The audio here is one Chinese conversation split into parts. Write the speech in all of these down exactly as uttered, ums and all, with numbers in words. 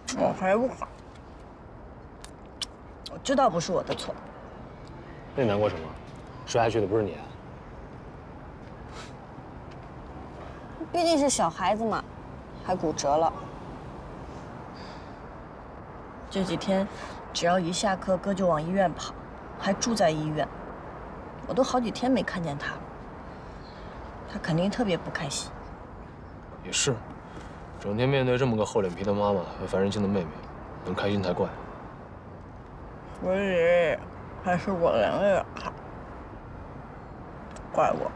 我还不好。我知道不是我的错。 那你难过什么？摔下去的不是你。 毕竟是小孩子嘛，还骨折了。这几天，只要一下课，哥就往医院跑，还住在医院。我都好几天没看见他了。他肯定特别不开心。 也是，整天面对这么个厚脸皮的妈妈和烦人精的妹妹，能开心才怪。 所以，还是我两个人好。怪我。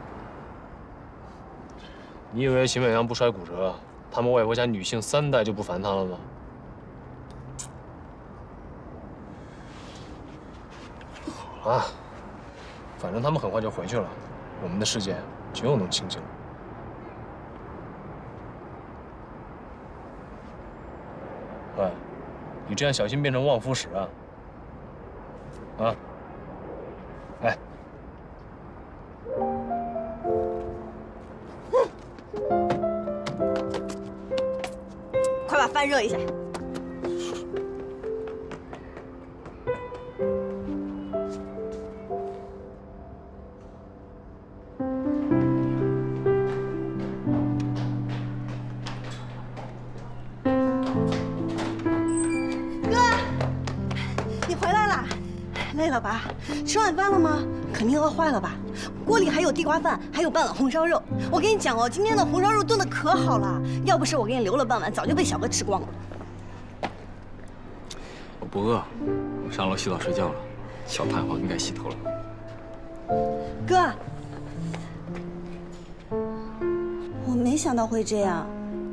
你以为秦美阳不摔骨折，他们外婆家女性三代就不烦他了吗？啊，反正他们很快就回去了，我们的世界就又能清静了。喂，你这样小心变成旺夫石啊！啊，哎。 快把饭热一下。 哥，你回来了，累了吧？吃晚饭了吗？肯定饿坏了吧？锅里还有地瓜饭，还有半碗红烧肉。我跟你讲哦，今天的红烧肉炖的可好了，要不是我给你留了半碗，早就被小哥吃光了。 我不饿，我上楼洗澡睡觉了。小太皇应该洗头了。 哥，我没想到会这样。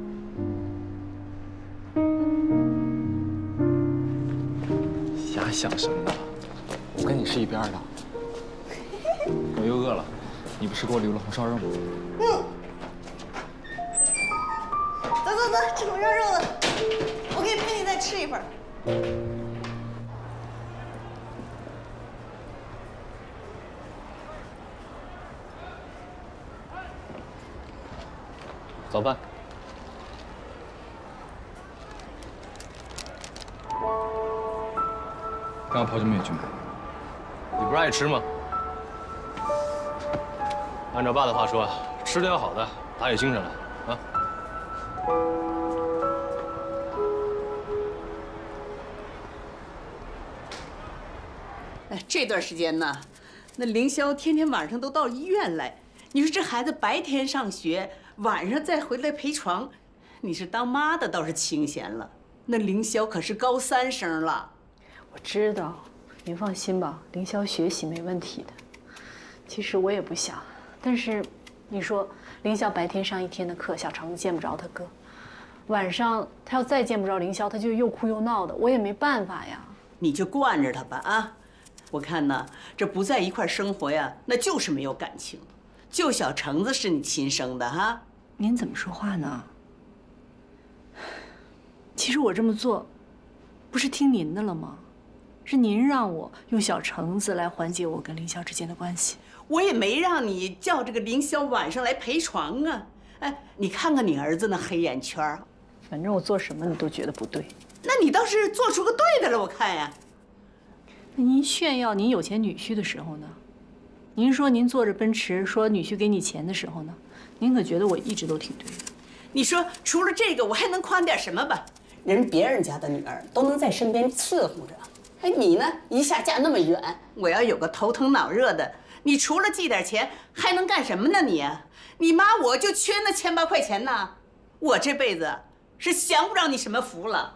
瞎想什么呢？我跟你是一边的。我又饿了，你不是给我留了红烧肉吗？ 嗯。走走走，吃红烧肉了，我可以陪你再吃一份。 早饭。 刚刚朴俊妹去买。 你不是爱吃吗？按照爸的话说，吃点好的，打起精神来啊！ 哎，这段时间呢，那凌霄天天晚上都到医院来。你说这孩子白天上学，晚上再回来陪床，你是当妈的倒是清闲了。那凌霄可是高三生了。 我知道，您放心吧，凌霄学习没问题的。其实我也不想。 但是，你说凌霄白天上一天的课，小橙子见不着他哥，晚上他要再见不着凌霄，他就又哭又闹的，我也没办法呀。 你就惯着他吧啊！我看呢，这不在一块生活呀，那就是没有感情。就小橙子是你亲生的哈？ 您怎么说话呢？其实我这么做，不是听您的了吗？是您让我用小橙子来缓解我跟凌霄之间的关系。 我也没让你叫这个凌霄晚上来陪床啊！哎，你看看你儿子那黑眼圈， 反正我做什么你都觉得不对。 那你倒是做出个对的了，我看呀。 那您炫耀您有钱女婿的时候呢？您说您坐着奔驰，说女婿给你钱的时候呢？您可觉得我一直都挺对的？ 你说除了这个，我还能夸点什么吧？人别人家的女儿都能在身边伺候着，哎，你呢？一下嫁那么远，我要有个头疼脑热的。 你除了寄点钱，还能干什么呢？你，你妈我就缺那千八块钱呢，我这辈子是享不着你什么福了。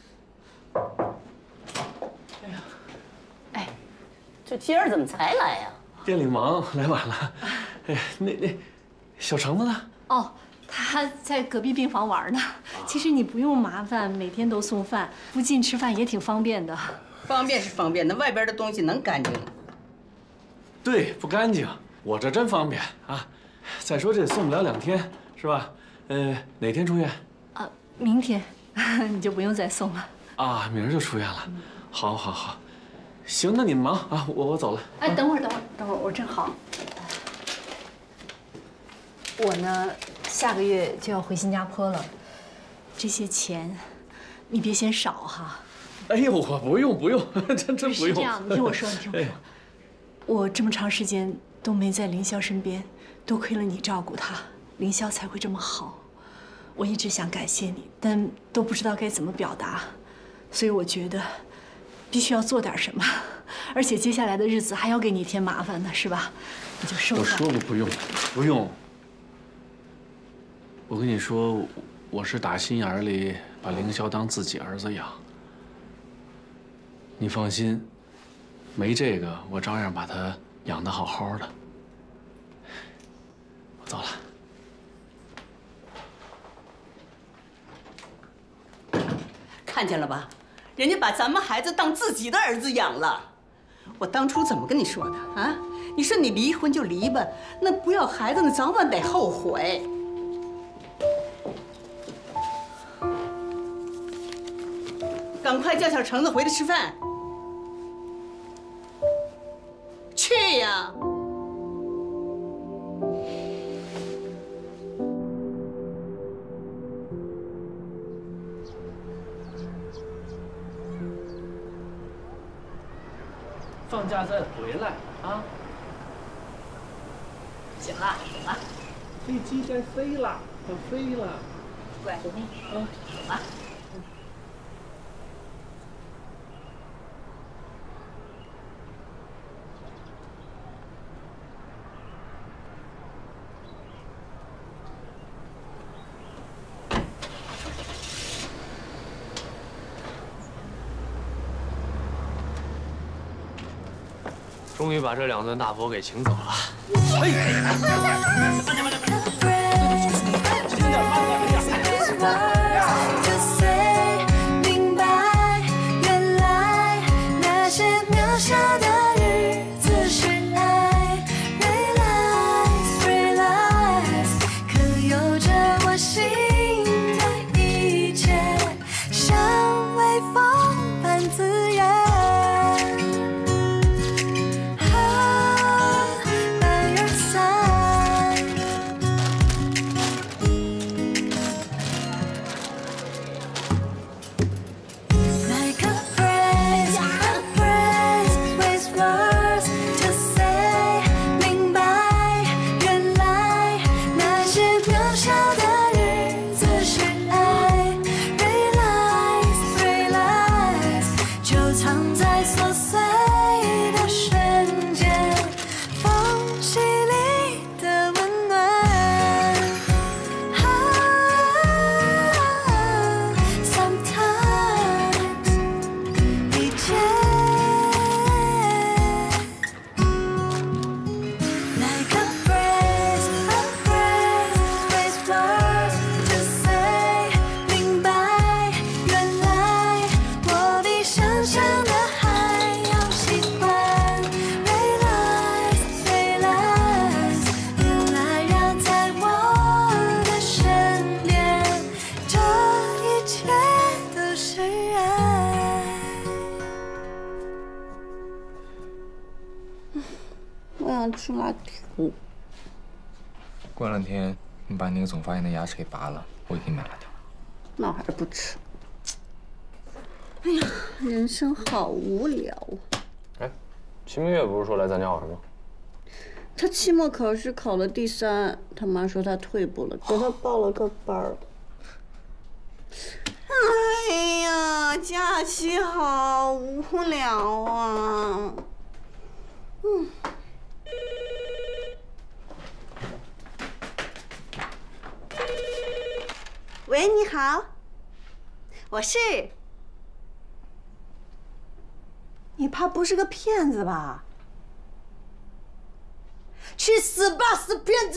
哎呀， 哎，这今儿怎么才来呀？ 店里忙，来晚了。哎，那那小橙子呢？ 哦，他在隔壁病房玩呢。其实你不用麻烦，每天都送饭，附近吃饭也挺方便的。 方便是方便，那外边的东西能干净吗？ 对，不干净。我这真方便啊！再说这送不了两天，是吧？呃，哪天出院？ 啊，明天你就不用再送了。 啊，明儿就出院了。好，好，好。行，那你们忙啊，我我走了。 哎，等会儿，等会儿，等会儿，我正好。我呢，下个月就要回新加坡了。这些钱， 你别嫌少哈。 哎呦，我不用不用，真真不用。 是这样，你听我说，你听我说，我这么长时间都没在凌霄身边，多亏了你照顾他，凌霄才会这么好。我一直想感谢你，但都不知道该怎么表达，所以我觉得必须要做点什么，而且接下来的日子还要给你添麻烦呢，是吧？你就收下。 我说过不用，不用。我跟你说，我是打心眼里把凌霄当自己儿子养。你放心，没这个我照样把他养得好好的。我走了。 看见了吧，人家把咱们孩子当自己的儿子养了。我当初怎么跟你说的啊？你说你离婚就离吧，那不要孩子，那早晚得后悔。赶快叫小橙子回来吃饭。去呀！ 放假再回来啊！ 行了，走了。 飞机该飞了，要飞了。 乖，走你。嗯，走吧。 终于把这两尊大佛给请走了。 明白，原来那些渺小的日子是爱。Realize, realize， 可有着我心的一切，像微风般自然。 吃辣条。 过两天你把那个总发炎的牙齿给拔了，我给你买辣条。 那我还是不吃。哎呀，人生好无聊啊！ 哎，齐明月不是说来咱家玩吗？ 他期末考试考了第三，他妈说他退步了，给他报了个班儿。哎呀，假期好无聊啊！嗯。喂，你好，我是。你怕不是个骗子吧？去死吧，死骗子！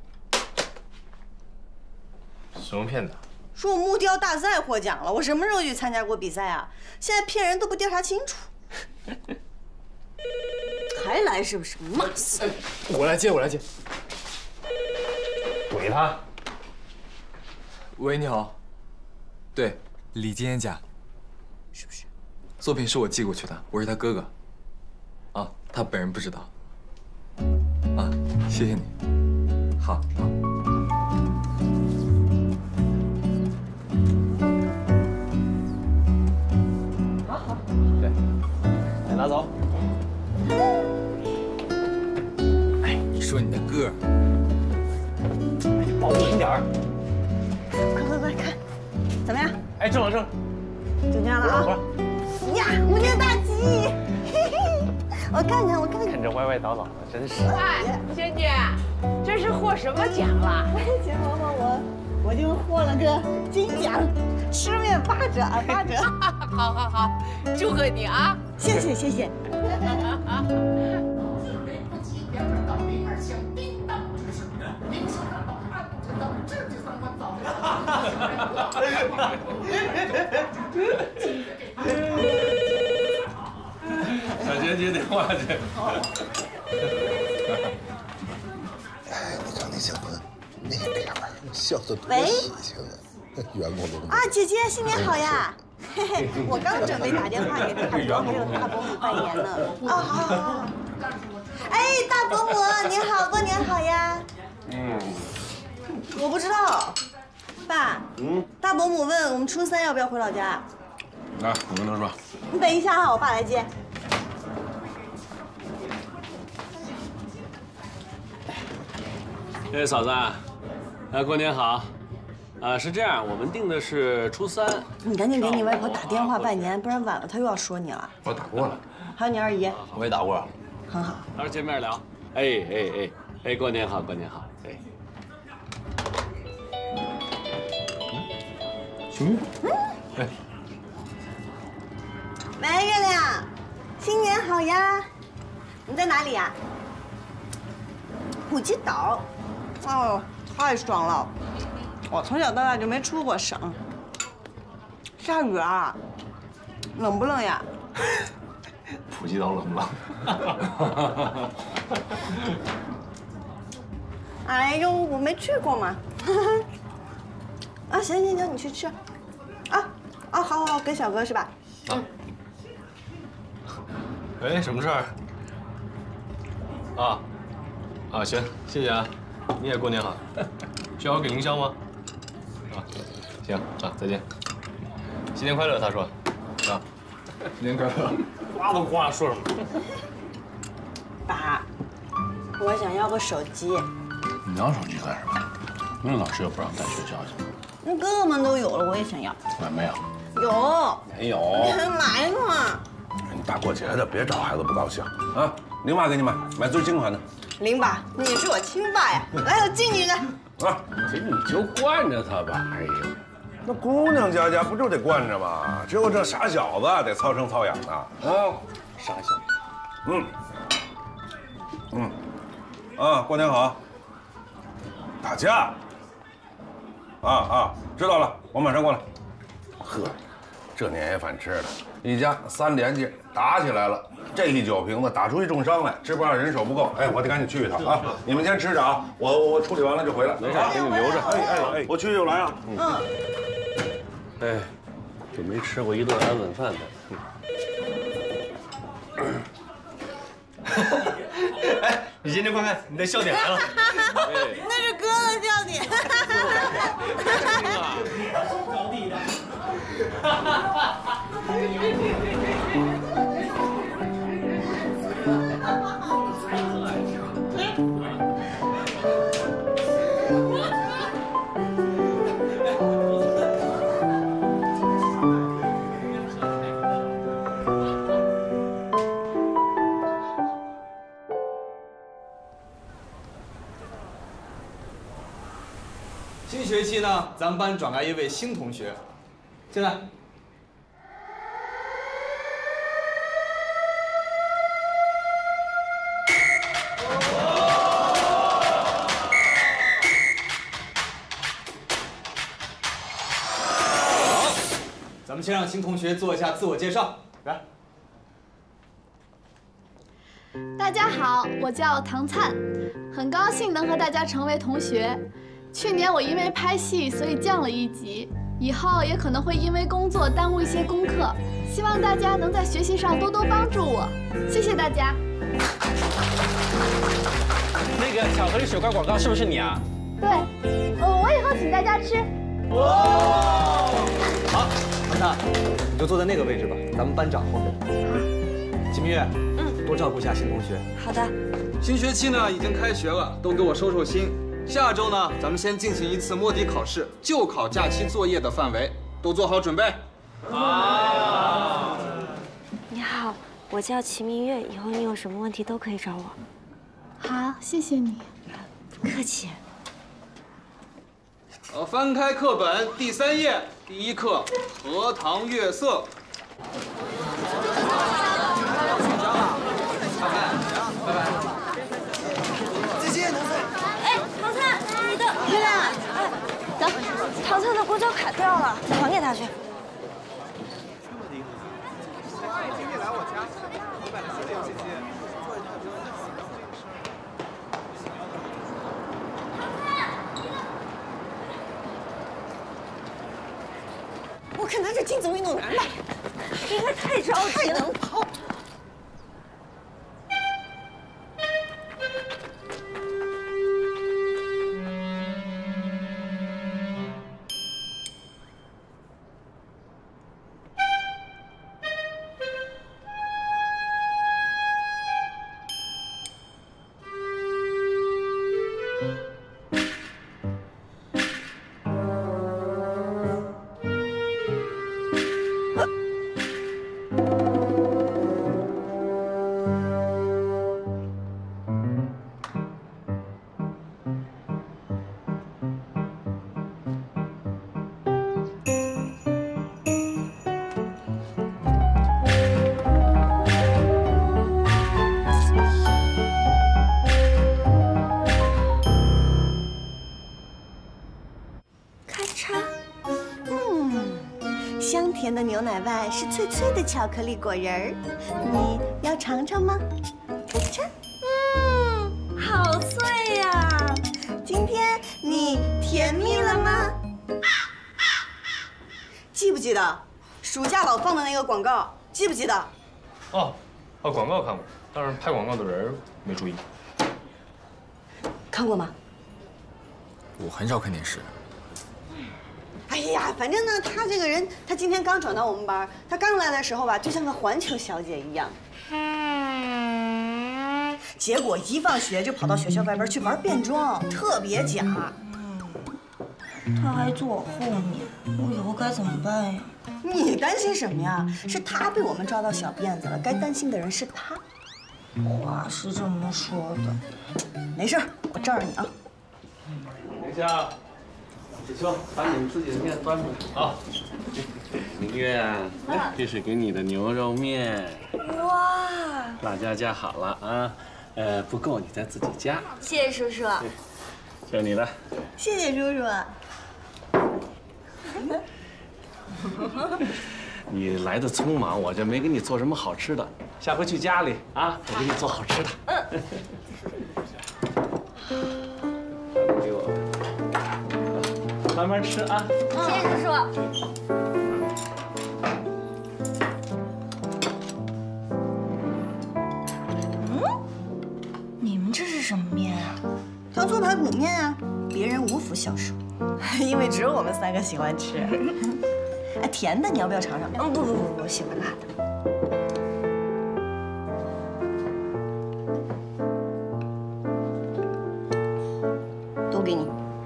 什么骗子？ 说我木雕大赛获奖了，我什么时候去参加过比赛啊？现在骗人都不调查清楚。还来是不是？骂死！ 我来接，我来接。怼他。 喂，你好。对，李金燕家。 是不是？ 作品是我寄过去的，我是他哥哥。啊，他本人不知道。啊，谢谢你。好，好。 拿走。 哎，你说你的歌， 保护轻点儿。 快快快看，怎么样？ 哎，正了正了， 就这样了啊！呀，五年大吉！嘿嘿，我看看，我看看。 看这歪歪倒倒的，真是。 哎，娟娟，这是获什么奖了？ 钱嬷嬷，我我就获了个金奖，吃面八折啊，八折。 好好好，祝贺你啊！ 谢谢谢谢。 小娟接电话去。 哎，你看那小坤那脸儿，笑得多喜庆啊！员工都啊，姐姐新年好呀！嘿嘿，我刚准备打电话给大伯还有大伯母拜年呢。啊，好好好。哎，大伯母您好，过年好呀！嗯，我不知道，爸。嗯。大伯母问我们初三要不要回老家。 来，你跟他说。 你等一下哈，我爸来接。 哎，嫂子，啊，过年好。啊，是这样，我们定的是初三。 你赶紧给你外婆打电话拜年，不然晚了她又要说你了。 我打过了。 还有你二姨。 我也打过。 很好。 到时候见面聊。哎哎哎哎，过年好，过年好。哎。 熊玉。嗯。哎。 喂，月亮，新年好呀！你在哪里呀？普吉岛。哦，太爽了！我从小到大就没出过省。下雨啊？冷不冷呀？ 普吉岛冷不冷？ 哎呦，我没去过嘛。啊，行行行，你去吃。啊啊，好好好，给小哥是吧？嗯。 喂，什么事儿？啊啊，行，谢谢啊，你也过年好。需要我给凌霄吗？啊，行啊，再见。新年快乐，他说。啊， 新年快乐。 呱都呱说什么？ 爸，我想要个手机。 你要手机干什么？那老师又不让带学校去。 那哥哥们都有了，我也想要。 我没有。 有。 没有。 来嘛！ 你大过节的，别找孩子不高兴啊！林爸给你买，买最新款的。 林爸，你是我亲爸呀！来，我敬你一个。 啊，这你就惯着他吧。哎呦，那姑娘家家不就得惯着吗？只有这傻小子得操生操养的啊！ 傻小子。 嗯。嗯。啊，过年好。打架。啊啊，知道了，我马上过来。呵，这年夜饭吃的，一家三连击打起来了，这一酒瓶子打出一重伤来，只不过人手不够，哎，我得赶紧去一趟啊！你们先吃着啊，我我处理完了就回来。 没事，给你留着。 哎哎哎，我去就来啊。 嗯。 哎，就没吃过一顿安稳饭呢。 哎，你今天快看，你的笑点来了。 那是哥的笑点。 着地的。 新学期呢，咱们班转来一位新同学，进来。好，咱们先让新同学做一下自我介绍，来。 大家好，我叫唐灿，很高兴能和大家成为同学。去年我因为拍戏，所以降了一级，以后也可能会因为工作耽误一些功课，希望大家能在学习上多多帮助我，谢谢大家。 那个巧克力雪糕广告是不是你啊？ 对，呃，我以后请大家吃。 哇！好，唐灿，你就坐在那个位置吧，咱们班长后面。 秦明月，嗯，多照顾一下新同学。 好的。 新学期呢已经开学了，都给我收收心。下周呢，咱们先进行一次摸底考试，就考假期作业的范围，都做好准备。 好。你好，我叫齐明月，以后你有什么问题都可以找我。 好，谢谢你。 不客气。 呃，翻开课本第三页，第一课《荷塘月色》。拜拜。 再见，唐灿。 哎，唐灿，你的月亮，哎，等，唐灿的公交卡掉了，还给他去。 今天来我家，我买了四件姐姐。 我看他这竞走运动员吧， 应该太着急了， 太能跑。甜的牛奶外是脆脆的巧克力果仁儿，你要尝尝吗？咔嚓，嗯，好脆呀！今天你甜蜜了吗？记不记得暑假老放的那个广告？记不记得？ 哦，哦，广告看过，但是拍广告的人没注意。 看过吗？ 我很少看电视。 哎呀，反正呢，他这个人，他今天刚转到我们班，他刚来的时候吧，就像个环球小姐一样。结果一放学就跑到学校外边去玩变装，特别假。 他还坐我后面，我以后该怎么办呀？ 你担心什么呀？是他被我们抓到小辫子了，该担心的人是他。 话是这么说的， 没事，我罩着你啊。 等一下。 子秋，把你们自己的面端出来。好，明月啊，来，这是给你的牛肉面。 哇， 辣椒加好了啊，呃，不够你再自己加。 谢谢叔叔。 这是你的。 谢谢叔叔。 你来的匆忙，我就没给你做什么好吃的。下回去家里啊，我给你做好吃的。嗯。给我。 慢慢吃啊！ 谢谢叔叔。 嗯， 你们这是什么面啊？ 糖醋排骨面啊，别人无福消受，因为只有我们三个喜欢吃。哎，甜的你要不要尝尝？ 嗯，不不不，我喜欢辣的。 都给你。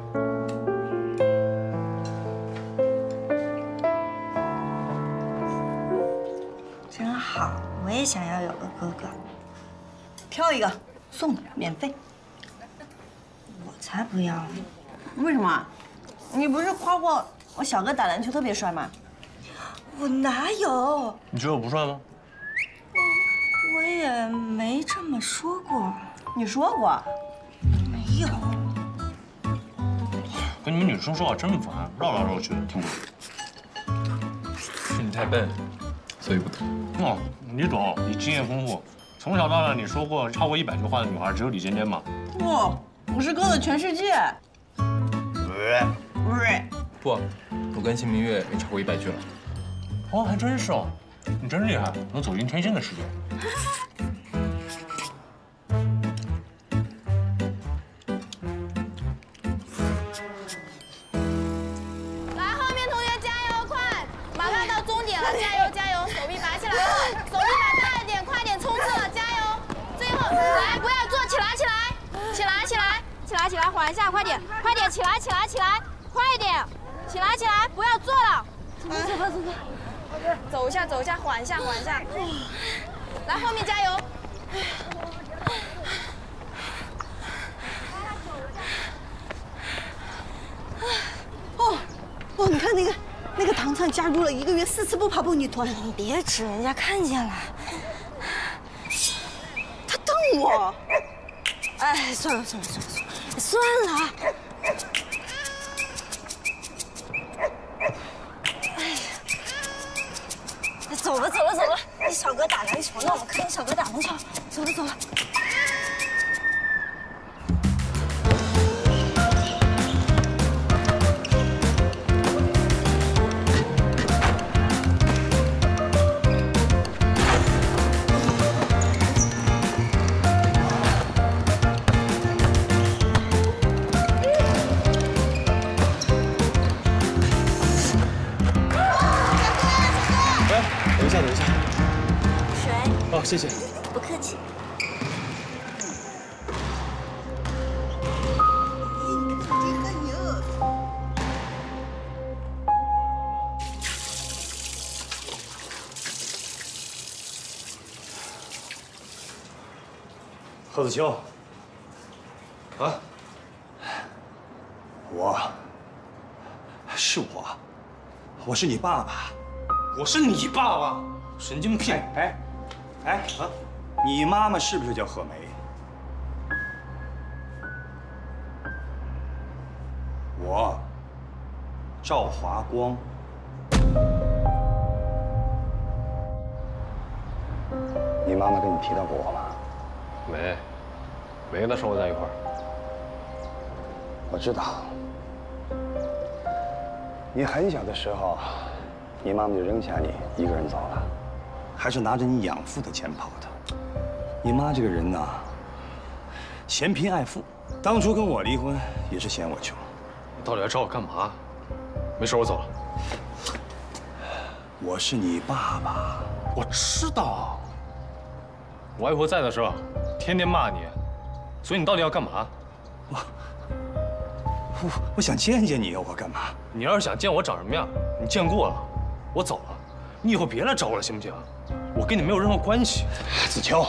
真好，我也想要有个哥哥。 挑一个，送你，免费。 我才不要呢！ 为什么？你不是夸过我小哥打篮球特别帅吗？ 我哪有？ 你觉得我不帅吗？ 我也没这么说过。 你说过？ 没有。 跟你们女生说话真烦，绕来绕去的，听不懂。 是你太笨，所以不懂。 哦，你懂，你经验丰富。从小到大，你说过超过一百句话的女孩只有李尖尖吗？ 不，我是哥的全世界。不是。 不，我跟秦明月没超过一百句了。 哦，还真是哦，你真厉害，能走进天仙的世界。 加油加油！手臂拔起来，手臂拔大一点，快点， 来，起来，缓一下，快点，快点，起来，起来，起来，快一点，起来，起来，不要坐了。走吧，走吧，走吧。走一下，走一下，缓一下，缓一下。来，后面加油。 哦，哦，你看那个那个唐灿加入了一个月四次不跑步女团， 你别指，人家看见了。 他瞪我。 哎，算了算了算了算了，算了。哎呀，走了走了走了，你小哥打篮球呢，我看你小哥打篮球，走了走了。 哦，谢谢。 不客气。 贺子秋， 啊， 我，是我，我是你爸爸。 我是你爸爸？神经病！ 哎。 哎啊，你妈妈是不是叫贺梅？我赵华光。你妈妈跟你提到过我吗？ 没，没跟她说过在一块儿。 我知道，你很小的时候，你妈妈就扔下你一个人走了。 还是拿着你养父的钱跑的。你妈这个人呢，嫌贫爱富，当初跟我离婚也是嫌我穷。 你到底要找我干嘛？没事，我走了。 我是你爸爸， 我知道。我外婆在的时候，天天骂你，所以你到底要干嘛？ 我我我想见见你，我干嘛？ 你要是想见我长什么样，你见过了，我走了。你以后别来找我了，行不行？ 我跟你没有任何关系， 子秋。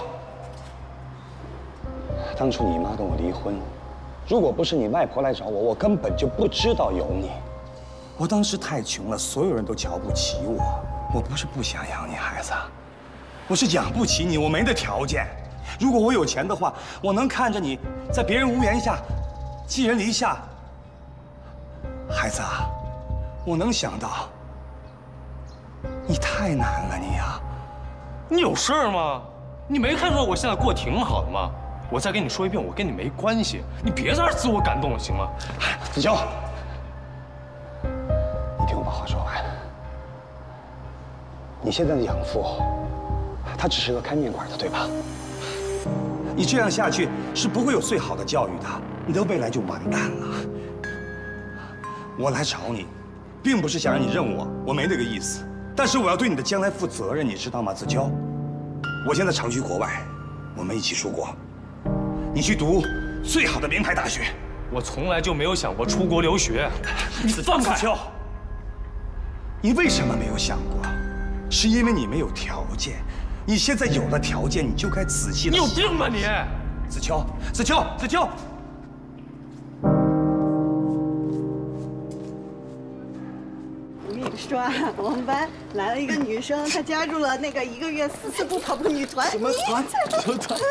当初你妈跟我离婚，如果不是你外婆来找我，我根本就不知道有你。我当时太穷了，所有人都瞧不起我。我不是不想养你孩子，我是养不起你，我没那条件。如果我有钱的话，我能看着你在别人屋檐下寄人篱下。孩子啊，我能想到，你太难了，你呀。 你有事儿吗？你没看出来我现在过得挺好的吗？我再跟你说一遍，我跟你没关系，你别在这儿自我感动了，行吗？ 子秋，你听我把话说完。你现在的养父，他只是个开面馆的，对吧？你这样下去是不会有最好的教育的，你的未来就完蛋了。我来找你，并不是想让你认我，我没那个意思。 但是我要对你的将来负责任，你知道吗，子秋？我现在常居国外，我们一起出国，你去读最好的名牌大学。 我从来就没有想过出国留学。你放开！ 子秋，你为什么没有想过？是因为你没有条件。你现在有了条件，你就该仔细的。 你有病吧你！ 子秋，子秋，子秋。 说啊，我们班来了一个女生，她加入了那个一个月四次不跑步女团。 什么团？什么团？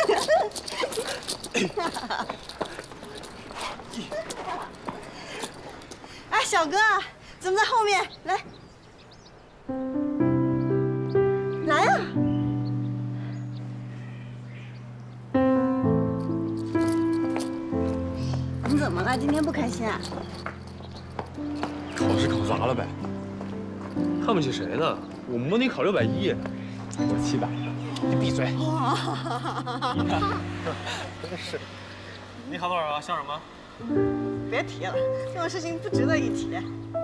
哎，小哥，怎么在后面？来，来啊！你怎么了？今天不开心啊？ 考试考砸了呗。 看不起谁呢？我模拟考六百一，我七百。你闭嘴！真是。你考多少啊？像什么？ 别提了，这种事情不值得一提。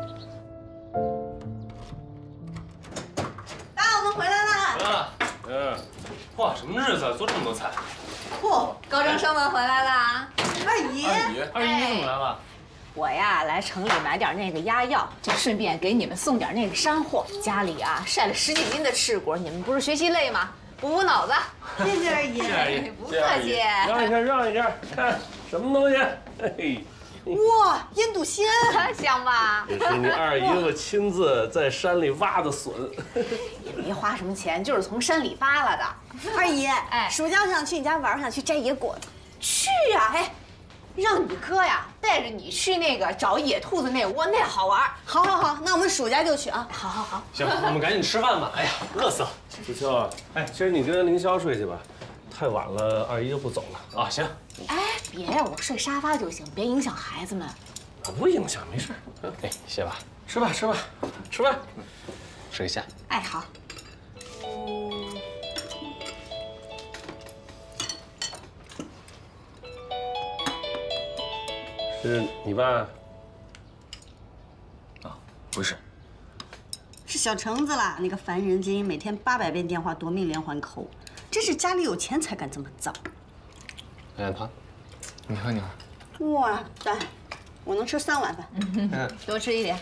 爸，我们回来了。 啊，嗯，哇，什么日子啊？做这么多菜。 嚯， 高中生们回来啦！ 二姨， 二姨，二姨你怎么来了？ 我呀，来城里买点那个压药，就顺便给你们送点那个山货。家里啊晒了十几斤的赤果，你们不是学习累吗？补补脑子。 谢谢二姨， 谢谢二姨， 不客气。 让一下，让一下，看什么东西？嘿， 哇，腌笃鲜， 香吧？ 这是你二姨夫亲自在山里挖的笋， 也没花什么钱，就是从山里扒拉的。 二姨，哎，暑假想去你家玩，想去摘野果子。 去呀，哎。让你哥呀带着你去那个找野兔子那窝，那好玩。 好，好，好，那我们暑假就去啊！ 好，好，好。 行，我们赶紧吃饭吧。哎呀，饿死了。 子秋，哎，今儿你跟凌霄睡去吧，太晚了，二姨就不走了。 啊，行。 哎，别呀，我睡沙发就行，别影响孩子们。 啊，不影响，没事。 哎，歇吧， 吃吧，吃吧，吃饭， 吃个虾。 哎，好。 是你爸？ 啊，不是， 是小橙子啦，那个烦人精，每天八百遍电话夺命连环扣，真是家里有钱才敢这么造。 哎，他， 你喝，你喝。 哇塞，我能吃三碗饭。 嗯，多吃一点。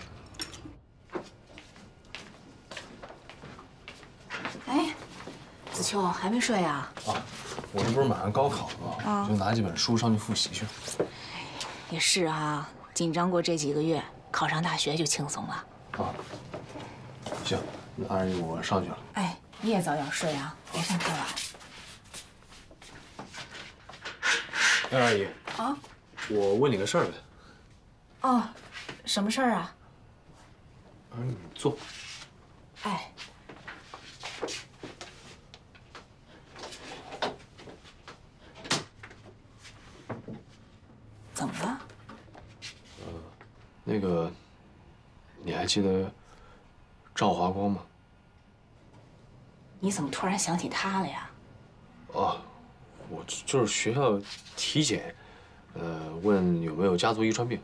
哎，子秋还没睡啊？ 啊，我这不是马上高考吗？ 啊就拿几本书上去复习去。 也是啊，紧张过这几个月，考上大学就轻松了。 啊，行，那二姨我上去了。 哎，你也早点睡啊，别上太晚。 哎，二姨啊， 我问你个事儿呗。 哦，什么事儿啊？ 二姨，你坐。 哎。怎么了？ 呃，那个，你还记得赵华光吗？ 你怎么突然想起他了呀？ 哦，我就是学校体检，呃，问有没有家族遗传病。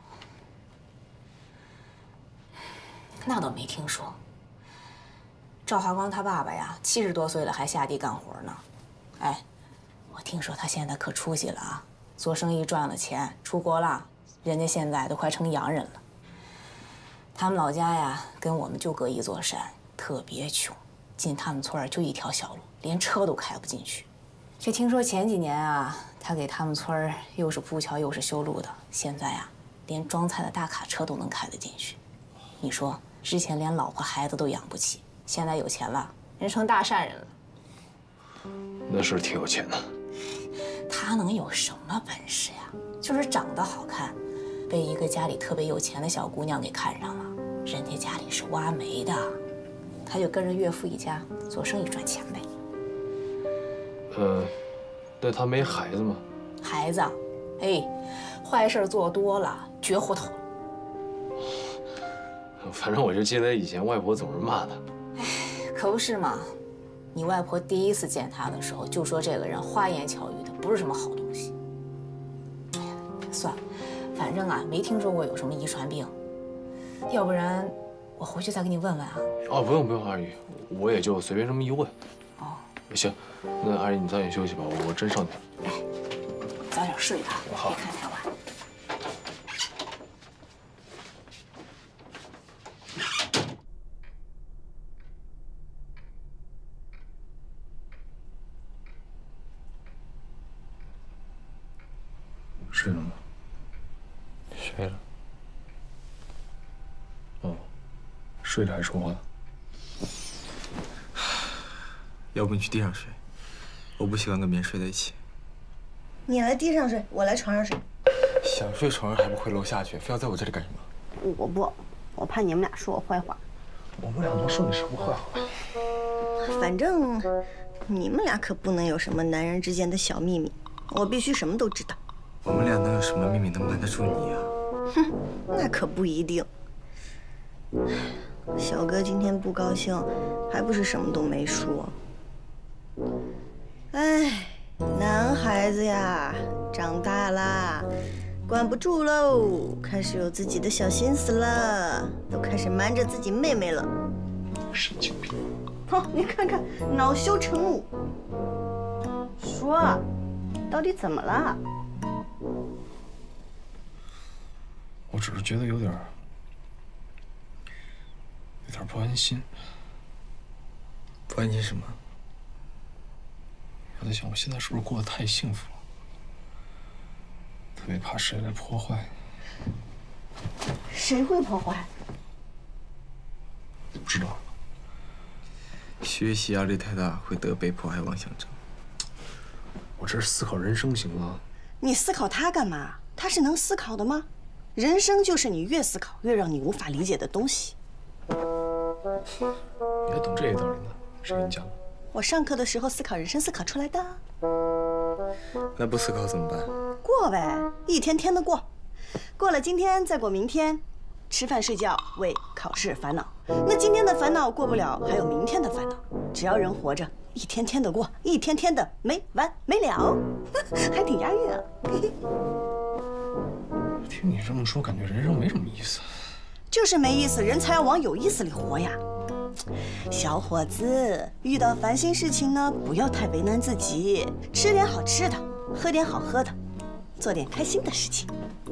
那倒没听说。赵华光他爸爸呀，七十多岁了还下地干活呢。哎，我听说他现在可出息了啊！做生意赚了钱，出国了，人家现在都快成洋人了。他们老家呀，跟我们就隔一座山，特别穷，进他们村就一条小路，连车都开不进去。这听说前几年啊，他给他们村又是铺桥又是修路的，现在啊，连装菜的大卡车都能开得进去。你说，之前连老婆孩子都养不起，现在有钱了，人成大善人了。 那是挺有钱的。 他能有什么本事呀？就是长得好看，被一个家里特别有钱的小姑娘给看上了。人家家里是挖煤的，他就跟着岳父一家做生意赚钱呗。 呃，那他没孩子吗？ 孩子，哎，坏事做多了，绝糊涂了。 反正我就记得以前外婆总是骂他。 可不是嘛。你外婆第一次见他的时候就说这个人花言巧语的，不是什么好东西。哎呀，算了，反正啊没听说过有什么遗传病，要不然我回去再给你问问啊。 哦，不用不用，二姨，我也就随便这么一问。 哦， 行，那二姨你早点休息吧，我我真上去了。 哎，早点睡吧， 好， 别看太晚。 睡了吗？ 睡了。 哦，睡着还说话？ 要不你去地上睡，我不喜欢跟别人睡在一起。 你来地上睡，我来床上睡。 想睡床上还不回楼下去，非要在我这里干什么？ 我不，我怕你们俩说我坏话。 我们俩能说你什么坏话？ 反正你们俩可不能有什么男人之间的小秘密，我必须什么都知道。 我们俩能有什么秘密能瞒得住你呀？ 哼，那可不一定。小哥今天不高兴，还不是什么都没说。哎，男孩子呀，长大啦，管不住喽，开始有自己的小心思了，都开始瞒着自己妹妹了。 神经病！ 好，你看看，恼羞成怒。说，到底怎么了？ 我只是觉得有点有点不安心。 不安心什么？ 我在想，我现在是不是过得太幸福了？特别怕谁来破坏。 谁会破坏？ 不知道。 学习压力太大，会得被迫害妄想症。 我这是思考人生，行吗？ 你思考它干嘛？它是能思考的吗？人生就是你越思考越让你无法理解的东西。 你还懂这些道理呢？谁跟你讲的？ 我上课的时候思考人生思考出来的。 那不思考怎么办？ 过呗，一天天的过。过了今天，再过明天。吃饭睡觉为考试烦恼，那今天的烦恼过不了，还有明天的烦恼。只要人活着，一天天的过，一天天的没完没了，还挺押韵啊。 听你这么说，感觉人生没什么意思。 就是没意思，人才要往有意思里活呀。小伙子，遇到烦心事情呢，不要太为难自己，吃点好吃的，喝点好喝的，做点开心的事情。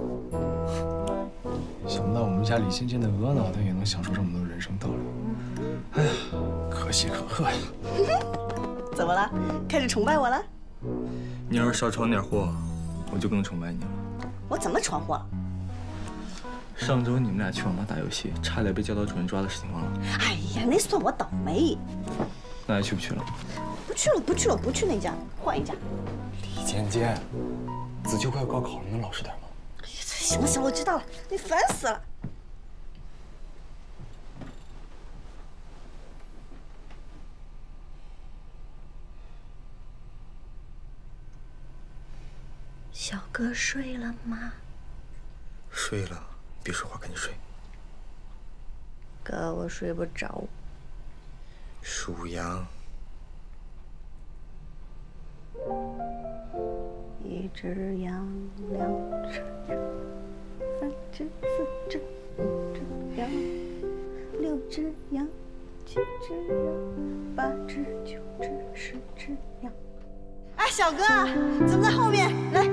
想不到我们家李芊芊的鹅脑袋也能想出这么多人生道理，哎呀，可喜可贺呀！ 怎么了？开始崇拜我了？ 你要是少闯点祸，我就更崇拜你了。 我怎么闯祸了？ 上周你们俩去网吧打游戏，差点被教导主任抓的事情忘了？ 哎呀，那算我倒霉。 那还去不去了？ 不去了，不去了，不去那家，换一家。 李芊芊，子秋快要高考了，能老实点吗？ 行了行了，我知道了，你烦死了。小哥睡了吗？ 睡了，别说话，赶紧睡。 哥，我睡不着。 属羊。 一只羊，两只羊，三只，四只，五只羊，六只羊，七只羊，八只，九只，十只羊。哎，小哥，怎么在后面？来，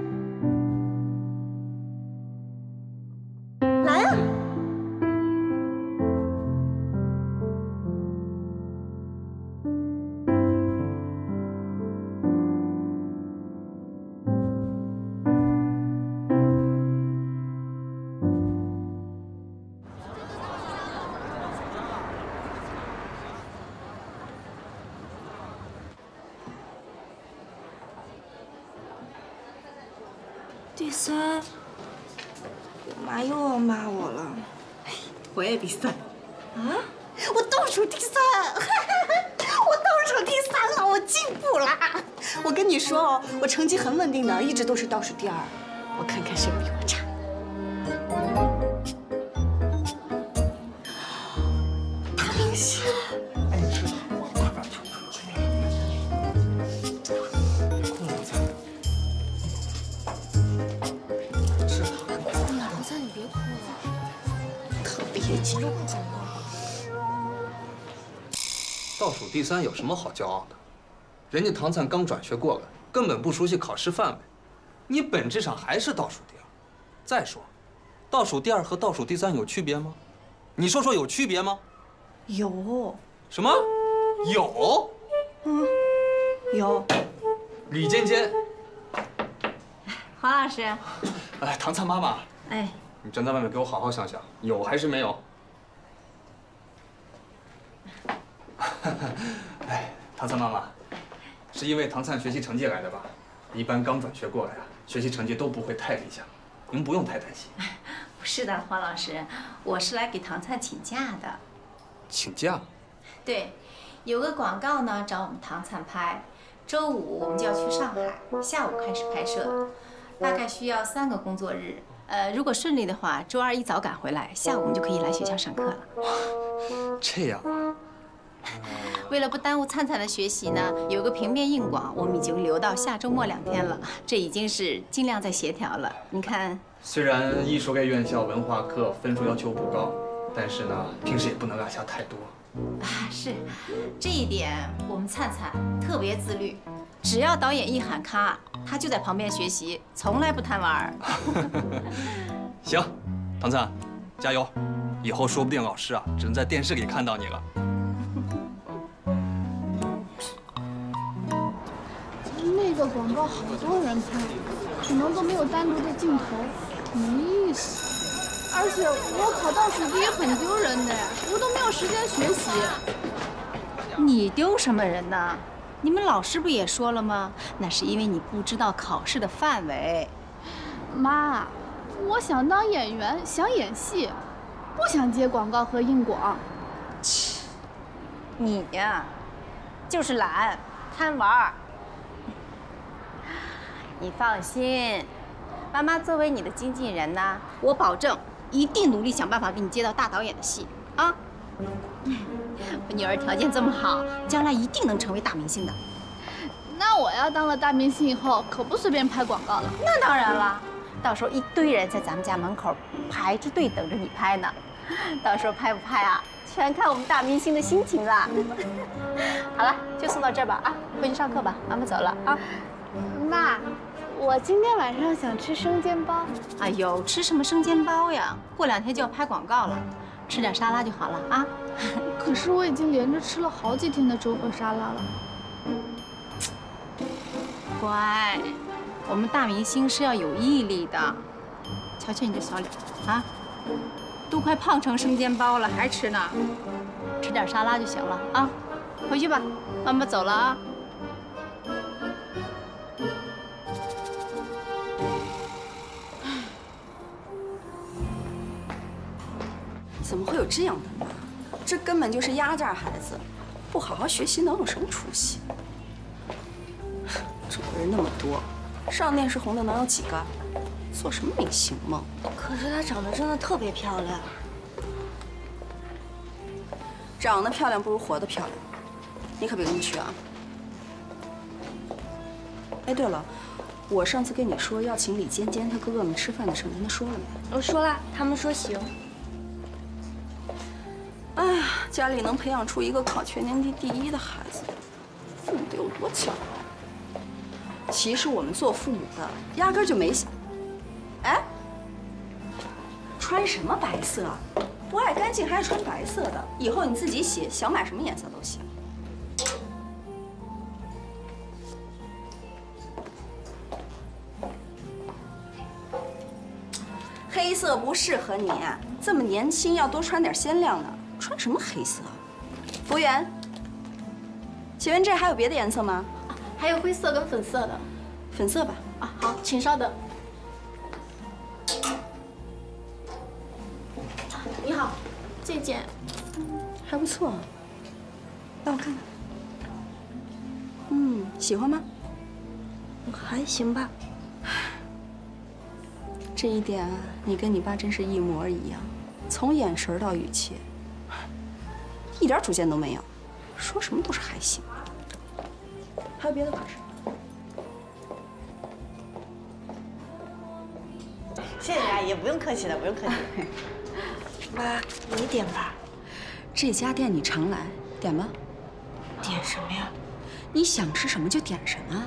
来啊！ 第三，我妈又要骂我了。 我也第三。啊？我倒数第三，我倒数第三了，我进步了。我跟你说哦，我成绩很稳定的，一直都是倒数第二。我看看谁比我差。大明星。 倒数第三有什么好骄傲的？人家唐灿刚转学过来，根本不熟悉考试范围，你本质上还是倒数第二。再说，倒数第二和倒数第三有区别吗？你说说有区别吗？ 有。 什么？有？ 嗯，有。 李尖尖。 黄老师。 哎，唐灿妈妈。 哎。 你站在外面给我好好想想，有还是没有？哎，唐灿妈妈，是因为唐灿学习成绩来的吧？一般刚转学过来啊，学习成绩都不会太理想，您不用太担心。 不是的，黄老师，我是来给唐灿请假的。 请假？ 对，有个广告呢，找我们唐灿拍，周五我们就要去上海，下午开始拍摄，大概需要三个工作日。呃，如果顺利的话，周二一早赶回来，下午我们就可以来学校上课了。 这样啊。 为了不耽误灿灿的学习呢，有个平面硬广，我们已经留到下周末两天了，这已经是尽量在协调了。你看， 虽然艺术类院校文化课分数要求不高，但是呢，平时也不能落下太多。 啊，是，这一点我们灿灿特别自律，只要导演一喊咔，他就在旁边学习，从来不贪玩。 行， 唐灿，加油！以后说不定老师啊，只能在电视里看到你了。 那个广告好多人拍，可能都没有单独的镜头，没意思。而且我考倒数第一很丢人的，我都没有时间学习。 你丢什么人呢？你们老师不也说了吗？那是因为你不知道考试的范围。 妈，我想当演员，想演戏，不想接广告和硬广。 切，你呀，就是懒，贪玩。你放心，妈妈作为你的经纪人呢，我保证一定努力想办法给你接到大导演的戏啊！我女儿条件这么好，将来一定能成为大明星的。 那我要当了大明星以后，可不随便拍广告了。 那当然了，到时候一堆人在咱们家门口排着队等着你拍呢。到时候拍不拍啊，全看我们大明星的心情了。好了，就送到这儿吧啊，回去上课吧，妈妈走了啊。 妈，我今天晚上想吃生煎包。 哎呦，吃什么生煎包呀？过两天就要拍广告了，吃点沙拉就好了啊。 可是我已经连着吃了好几天的粥和沙拉了。 乖，我们大明星是要有毅力的。瞧瞧你这小脸啊，都快胖成生煎包了，还吃呢？吃点沙拉就行了啊。回去吧，妈妈走了啊。 怎么会有这样的妈？这根本就是压榨孩子，不好好学习能有什么出息？中国人那么多，上电视红的能有几个？做什么明星梦？ 可是她长得真的特别漂亮。 长得漂亮不如活得漂亮，你可别跟他学啊！哎，对了，我上次跟你说要请李尖尖他哥哥们吃饭的事，你跟他说了没？ 我说了，他们说行。 哎呀，家里能培养出一个考全年级第一的孩子，父母得有多骄傲？其实我们做父母的压根就没想。哎，穿什么白色？不爱干净还穿白色的，以后你自己洗，想买什么颜色都行。黑色不适合你，这么年轻要多穿点鲜亮的。穿什么黑色？服务员，请问这还有别的颜色吗？ 还有灰色跟粉色的。 粉色吧。 啊，好，请稍等。你好，这件还不错，让我看看。嗯，喜欢吗？ 还行吧。 这一点啊，你跟你爸真是一模一样，从眼神到语气。一点主见都没有，说什么都是还行。还有别的款式？ 谢谢阿姨，不用客气的，不用客气。妈，你点吧。 这家店你常来，点吧。 点什么呀？ 你想吃什么就点什么。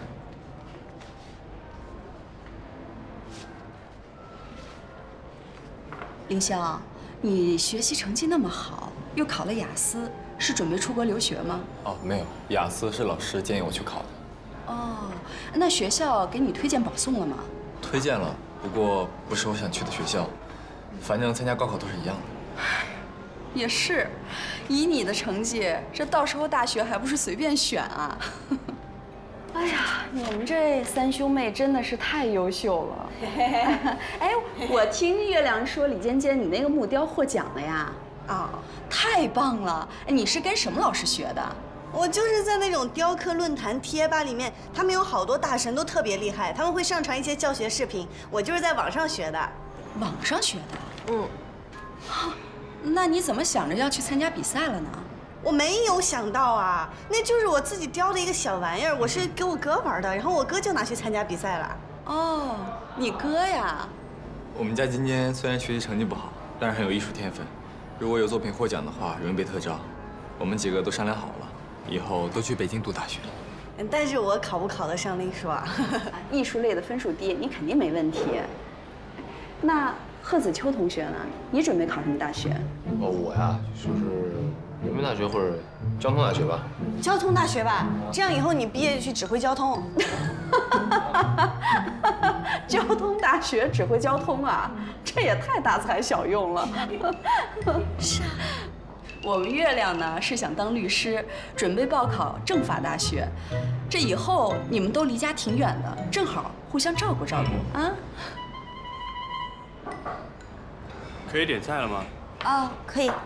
凌霄，你学习成绩那么好。又考了雅思，是准备出国留学吗？ 哦，没有，雅思是老师建议我去考的。 哦，那学校给你推荐保送了吗？ 推荐了，不过不是我想去的学校，反正参加高考都是一样的。 也是，以你的成绩，这到时候大学还不是随便选啊？哎呀，你们这三兄妹真的是太优秀了。哎，我听月亮说李尖尖你那个木雕获奖了呀？啊，太棒了！哎，你是跟什么老师学的？ 我就是在那种雕刻论坛贴吧里面，他们有好多大神都特别厉害，他们会上传一些教学视频，我就是在网上学的。 网上学的？ 嗯。 那你怎么想着要去参加比赛了呢？ 我没有想到啊，那就是我自己雕的一个小玩意儿，我是给我哥玩的，然后我哥就拿去参加比赛了。 哦，你哥呀？ 我们家尖尖虽然学习成绩不好，但是很有艺术天分。如果有作品获奖的话，容易被特招。我们几个都商量好了，以后都去北京读大学。 但是我考不考得上那一说啊？ 艺术类的分数低，你肯定没问题。那贺子秋同学呢？你准备考什么大学？ 哦，我呀，就是人民大学或者交通大学吧。 交通大学吧，这样以后你毕业就去指挥交通。 交通大学指挥交通啊，这也太大材小用了。 是啊。 我们月亮呢是想当律师，准备报考政法大学。这以后你们都离家挺远的，正好互相照顾照顾啊。 可以点菜了吗？ 哦，可以。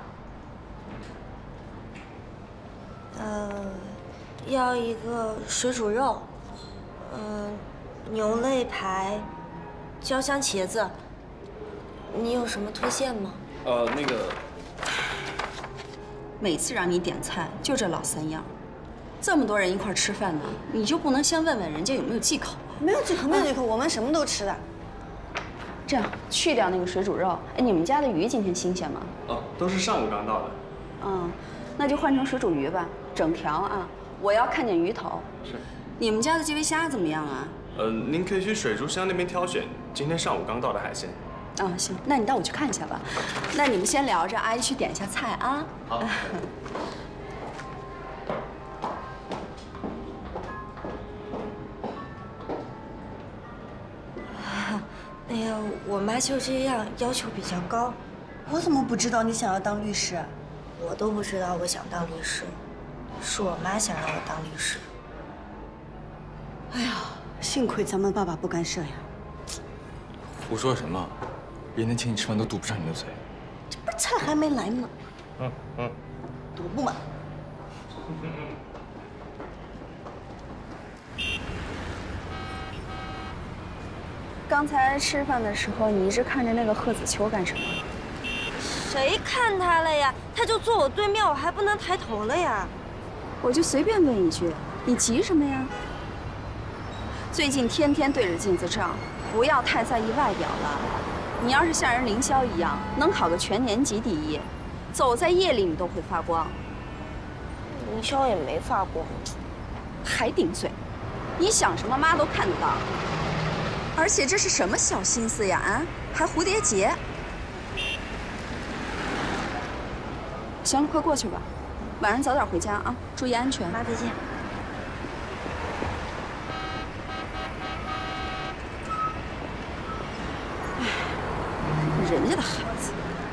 呃，要一个水煮肉，嗯、牛肋排，焦香茄子。你有什么推荐吗？ 呃，那个。 每次让你点菜就这老三样，这么多人一块吃饭呢，你就不能先问问人家有没有忌口？ 没有忌口，没有忌口，我们什么都吃的。 这样去掉那个水煮肉，哎，你们家的鱼今天新鲜吗？ 哦，都是上午刚到的。 嗯，那就换成水煮鱼吧，整条啊，我要看见鱼头。 是。 你们家的基围虾怎么样啊？ 呃，您可以去水族箱那边挑选，今天上午刚到的海鲜。 啊，行，那你带我去看一下吧。那你们先聊着，阿姨去点一下菜啊。 好。 哎呀，我妈就这样，要求比较高。 我怎么不知道你想要当律师？ 我都不知道我想当律师，是我妈想让我当律师。 哎呀，幸亏咱们爸爸不干涉呀。 胡说什么？人家请你吃饭都堵不上你的嘴。 这不是菜还没来吗？ 嗯嗯。 堵不嘛？ 刚才吃饭的时候，你一直看着那个贺子秋干什么？ 谁看他了呀？他就坐我对面，我还不能抬头了呀。 我就随便问一句，你急什么呀？最近天天对着镜子照，不要太在意外表了。你要是像人凌霄一样，能考个全年级第一，走在夜里你都会发光。 凌霄也没发光， 还顶嘴！你想什么，妈都看得到。而且这是什么小心思呀？啊，还蝴蝶结。行了，快过去吧，晚上早点回家啊，注意安全。 妈再见。 人家的孩子。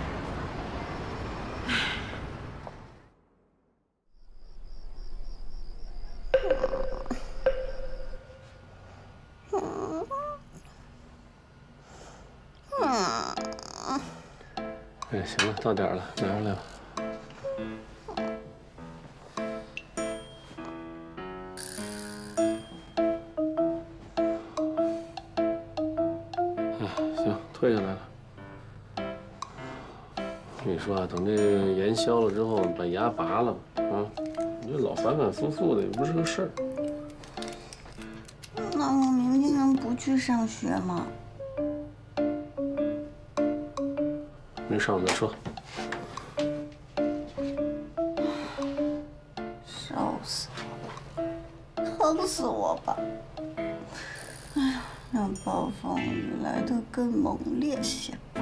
哎，行了，到点了，拿上来吧。哎，行，退下来了。我跟你说啊，等这个盐消了之后，把牙拔了吧，啊，你这老反反复复的也不是个事儿。 那我明天能不去上学吗？ 没上再说。 烧死我！疼死我吧！哎呀，让暴风雨来得更猛烈些吧。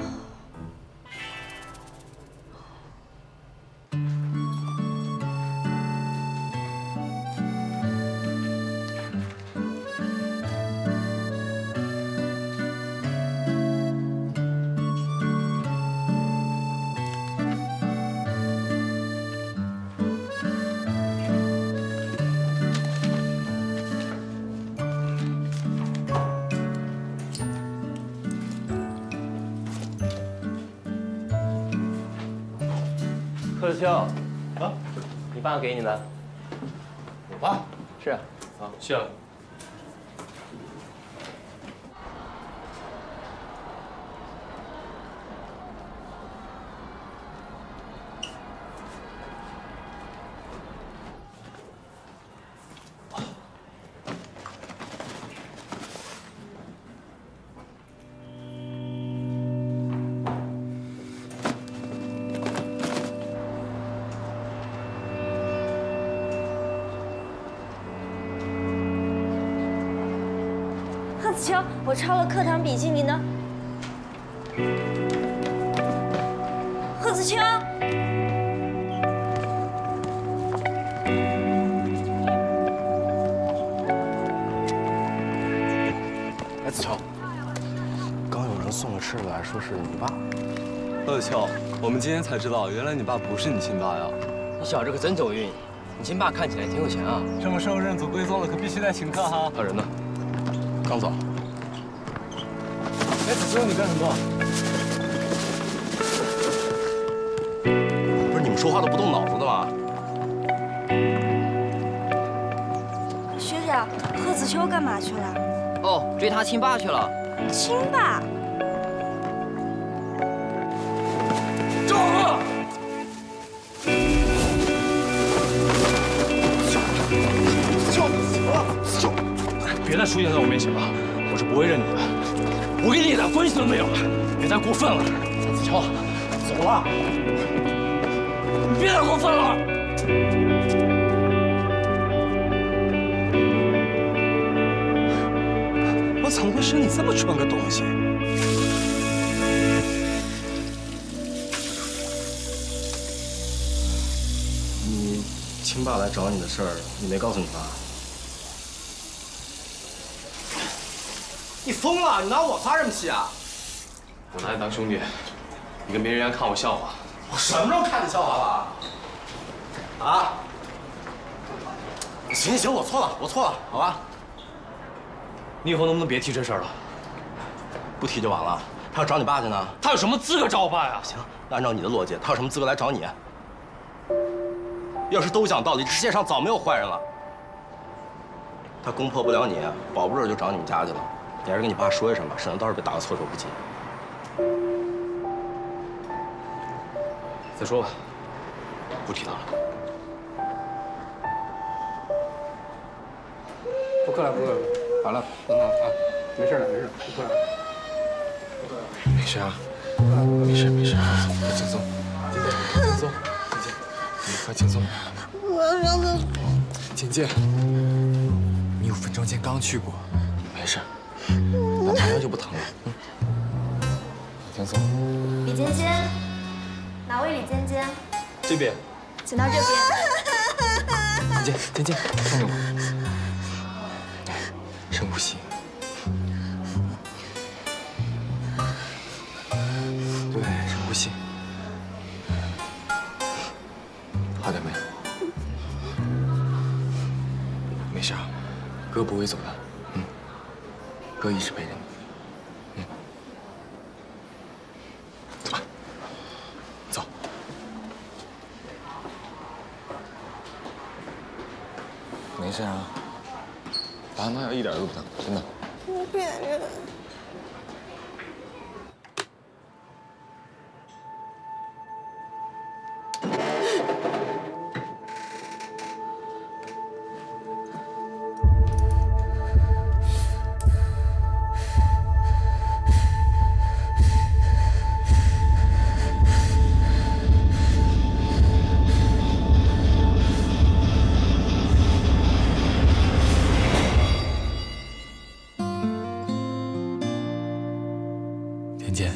贺子秋，啊，你爸给你的。 我爸？ 是啊。 啊，谢了。 贺子秋，我抄了课堂笔记，你呢？ 子秋。 哎，子乔，刚有人送个吃的来，说是你爸。 乐秋，我们今天才知道，原来你爸不是你亲爸呀。 你小子可真走运，你亲爸看起来挺有钱啊。 什么时候认祖归宗了，可必须得请客哈。 他人呢？刚走。 哎，子秋，你干什么？ 不是你们说话都不动脑子的吗？ 学长，贺子秋干嘛去了？ 哦，追他亲爸去了。 亲爸？ 赵贺！ 子秋，子秋，别再出现在我面前了，我是不会认你的。我跟你一点关系都没有了，别再过分了。子秋，走了，你别再过分了。 我怎么会生你这么蠢个东西？ 你亲爸来找你的事儿，你没告诉你爸？ 你疯了！你拿我发什么气啊？我拿你当兄弟，你跟别人一样看我笑话。我什么时候看你笑话了？啊？行行，我错了，我错了，好吧？ 你以后能不能别提这事儿了？不提就完了。他要找你爸去呢，他有什么资格找我爸呀？行，那按照你的逻辑，他有什么资格来找你？要是都讲道理，这世界上早没有坏人了。他攻破不了你，保不准就找你们家去了。你还是跟你爸说一声吧，省得到时候被打个措手不及。再说吧，不提他了。 不客了，不客了。 好了，很好啊，没事了，没事了，不客了。 没事啊，没事没事，快轻松，轻松，简简，你快轻松。 我要上厕所。 简简，你有分钟前刚去过，没事，那马上就不疼了。嗯，轻松。 李尖尖，哪位李尖尖？ 这边。 请到这边。 简简，简简，看着我。 深呼吸，对，深呼吸，好点没？没事啊，哥不会走的，嗯，哥一直陪着你，嗯，走吧，走。没事啊。 爸妈要一点都不疼，真的。 你骗人！ 简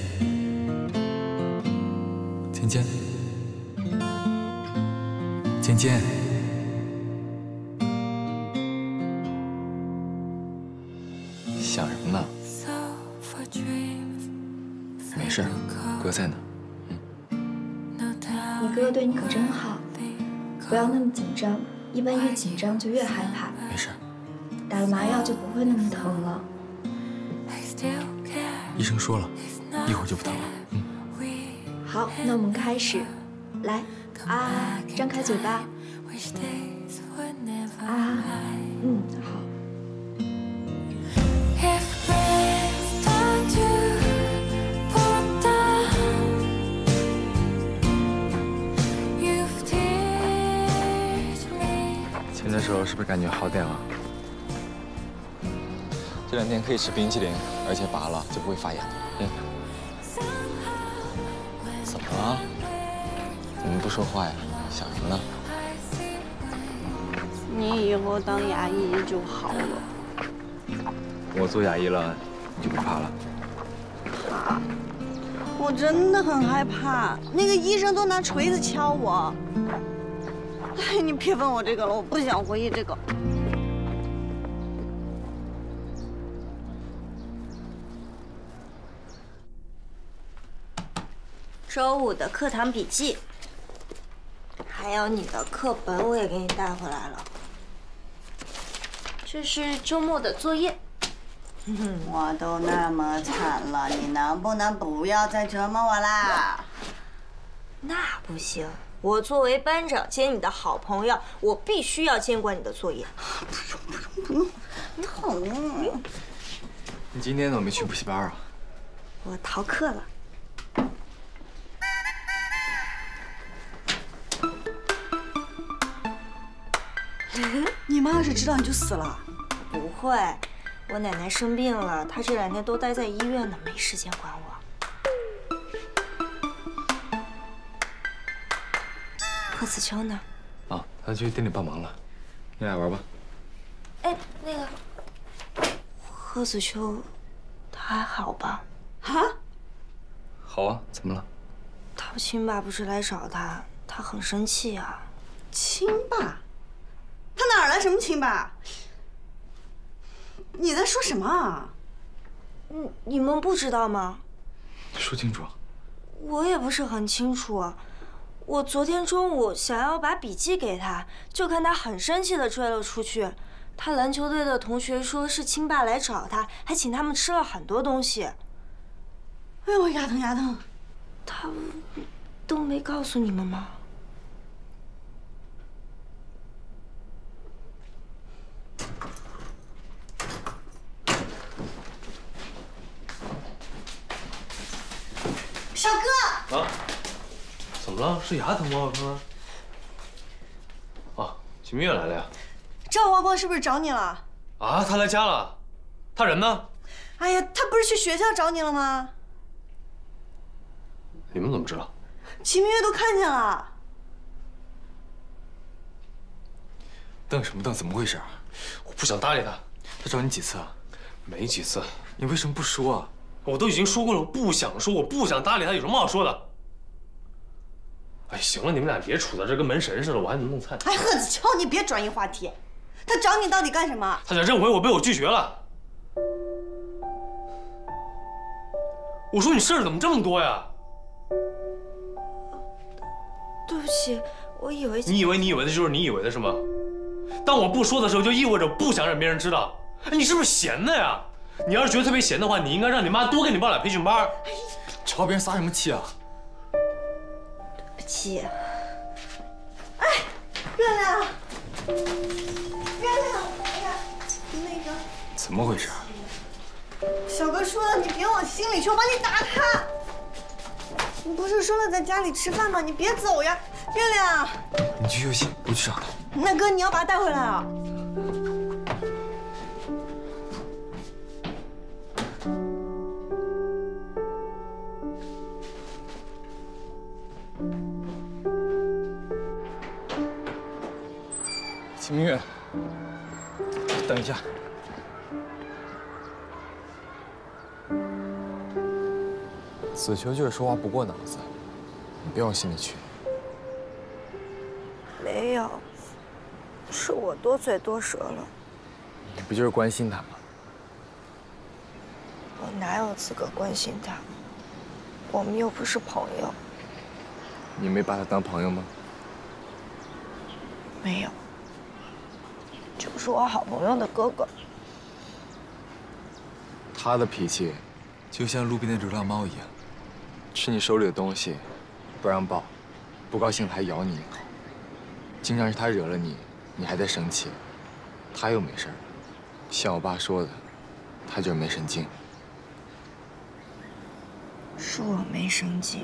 简，简简，简简，想什么呢？没事，哥在呢。 你哥哥对你可真好，不要那么紧张，一般越紧张就越害怕。 没事， 打了麻药就不会那么疼了。 医生说了，一会儿就不疼了。嗯。 好，那我们开始，来啊，张开嘴巴。啊，嗯，好。 亲的时候是不是感觉好点了？这两天可以吃冰淇淋，而且拔了就不会发炎。嗯。怎么了？怎么不说话呀？想什么呢？ 你以后当牙医就好了。 我做牙医了，你就不怕了？ 怕。 我真的很害怕，那个医生都拿锤子敲我。哎，你别问我这个了，我不想回忆这个。 周五的课堂笔记，还有你的课本，我也给你带回来了。这是周末的作业。 我都那么惨了，你能不能不要再折磨我啦？ 那不行，我作为班长兼你的好朋友，我必须要监管你的作业。 不用，不用，疼。 你今天怎么没去补习班啊？ 我逃课了。 你妈要是知道你就死了。 不会，我奶奶生病了，她这两天都待在医院呢，没时间管我。贺子秋呢？ 啊，他去店里帮忙了。你俩玩吧。 哎，那个贺子秋，他还好吧？ 啊？ 好啊，怎么了？ 他亲爸不是来找他，他很生气啊。 亲爸？他哪儿来什么亲爸？你在说什么啊？ 你你们不知道吗？ 说清楚。 我也不是很清楚。我昨天中午想要把笔记给他，就看他很生气的追了出去。他篮球队的同学说是亲爸来找他，还请他们吃了很多东西。 哎呦，牙疼牙疼！ 他都没告诉你们吗？ 小哥。 啊？怎么了？是牙疼吗？我看看。啊，秦明月来了呀。 赵华光是不是找你了？ 啊，他来家了。他人呢？ 哎呀，他不是去学校找你了吗？ 你们怎么知道？ 秦明月都看见了。 瞪什么瞪？怎么回事？ 我不想搭理他。 他找你几次啊？ 没几次。 你为什么不说啊？ 我都已经说过了，我不想说，我不想搭理他，有什么好说的？哎，行了，你们俩别杵在这跟门神似的，我还能弄菜。 哎，贺子秋，你别转移话题。他找你到底干什么？ 他想认为我被我拒绝了。我说你事儿怎么这么多呀？ 对不起，我以为你以为你以为的就是你以为的是吗？当我不说的时候，就意味着不想让别人知道。哎，你是不是闲的呀？你要是觉得特别闲的话，你应该让你妈多给你报俩培训班。 朝别人撒什么气啊？ 对不起。 哎，月亮，月亮，哎呀，那个。 怎么回事？ 小哥说的，你别往心里去，我把你打开。你不是说了在家里吃饭吗？你别走呀，月亮。 你去休息，我去找他。 那哥，你要把他带回来啊。 秦明月，等一下。子秋就是说话不过脑子，你别往心里去。 没有，是我多嘴多舌了。 你不就是关心他吗？ 我哪有资格关心他？我们又不是朋友。 你没把他当朋友吗？ 没有，就是我好朋友的哥哥。 他的脾气，就像路边的流浪猫一样，吃你手里的东西，不让抱，不高兴还咬你一口。经常是他惹了你，你还在生气，他又没事儿。像我爸说的，他就是没神经。 是我没神经。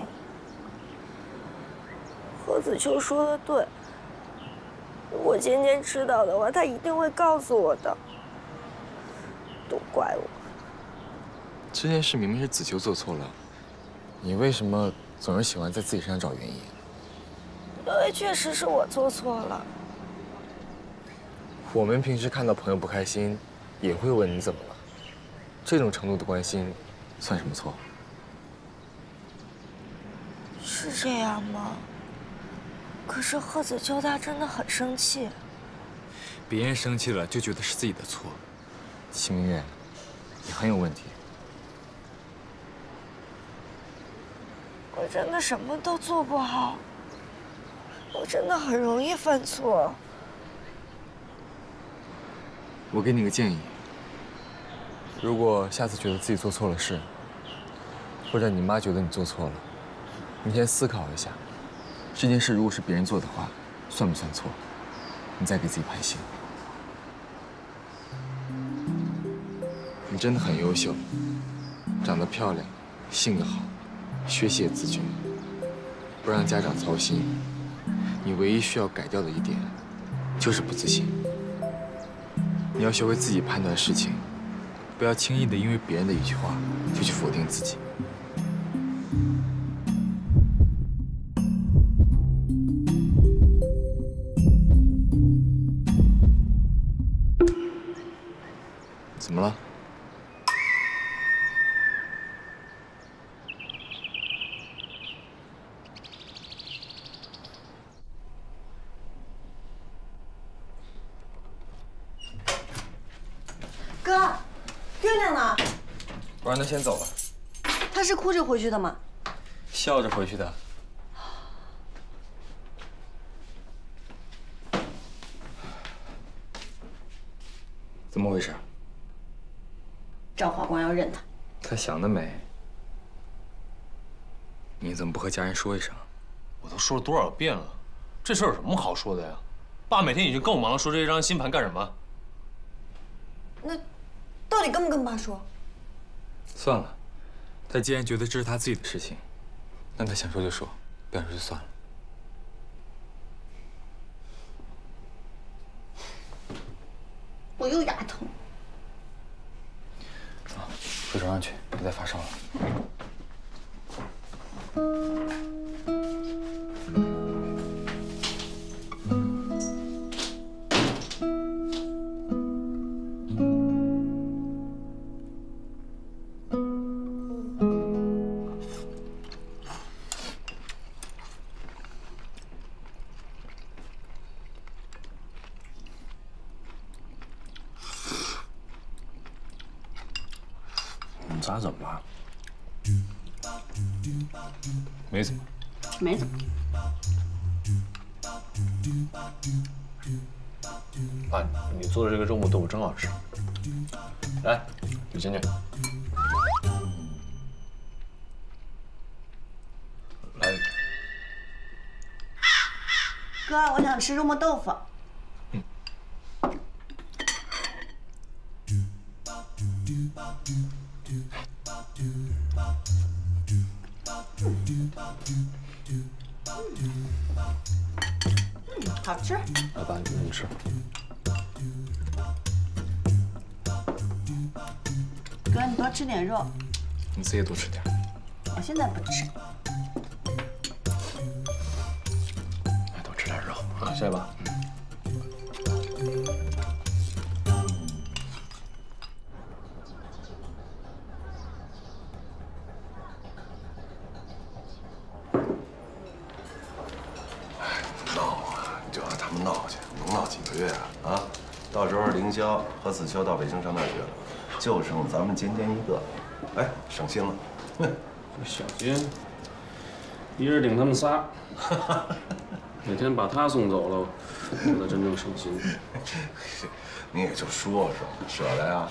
何子秋说的对，我渐渐知道的话，他一定会告诉我的。都怪我。 这件事明明是子秋做错了，你为什么总是喜欢在自己身上找原因？ 因为确实是我做错了。 我们平时看到朋友不开心，也会问你怎么了。这种程度的关心，算什么错？ 是这样吗？可是贺子秋他真的很生气。 别人生气了就觉得是自己的错。齐明月，你很有问题。 我真的什么都做不好，我真的很容易犯错。 我给你个建议，如果下次觉得自己做错了事，或者你妈觉得你做错了，你先思考一下，这件事如果是别人做的话，算不算错？你再给自己判刑。你真的很优秀，长得漂亮，性格好，学习也自觉，不让家长操心。你唯一需要改掉的一点，就是不自信。你要学会自己判断事情，不要轻易的因为别人的一句话就去否定自己。怎么了？ 哥，月亮呢？ 我让他先走了。 他是哭着回去的吗？ 笑着回去的。怎么回事？ 赵华光要认他。 他想得美。你怎么不和家人说一声？ 我都说了多少遍了，这事儿有什么好说的呀？爸每天已经够忙了，说这张新盘干什么？ 那到底跟不跟爸说？ 算了，他既然觉得这是他自己的事情，那他想说就说，不想说就算了。 我又牙疼。 啊，回床上去，别再发烧了。 咋怎么了？ 没怎么， 没怎么。 爸，你做的这个肉末豆腐真好吃。来，你先去。来， 哥，我想吃肉末豆腐。好吃。 来，爸，你吃。 哥，你多吃点肉。 你自己也多吃点。 我现在不吃。 来，多吃点肉啊，下去吧。 凌霄和子秋到北京上大学了，就剩咱们尖尖一个，哎，省心了。哼， 小尖，一人顶他们仨，哪天把他送走了，我才真正省心。 你也就说说，舍得呀？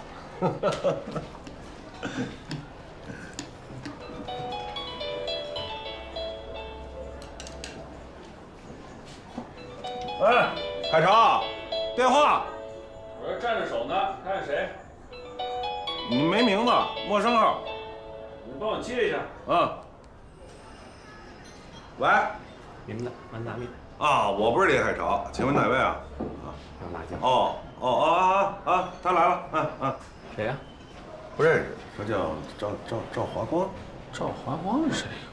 哎，海潮，电话。 我这站着手呢，看看谁？ 你没名字，陌生号。 你帮我接一下。 啊。喂。 你们的满大面。 啊，我不是李海潮，请问哪位啊？啊， 让辣椒。 哦哦哦啊啊，他来了。嗯嗯。 谁呀？ 不认识，他叫赵赵赵华光。 赵华光是谁呀？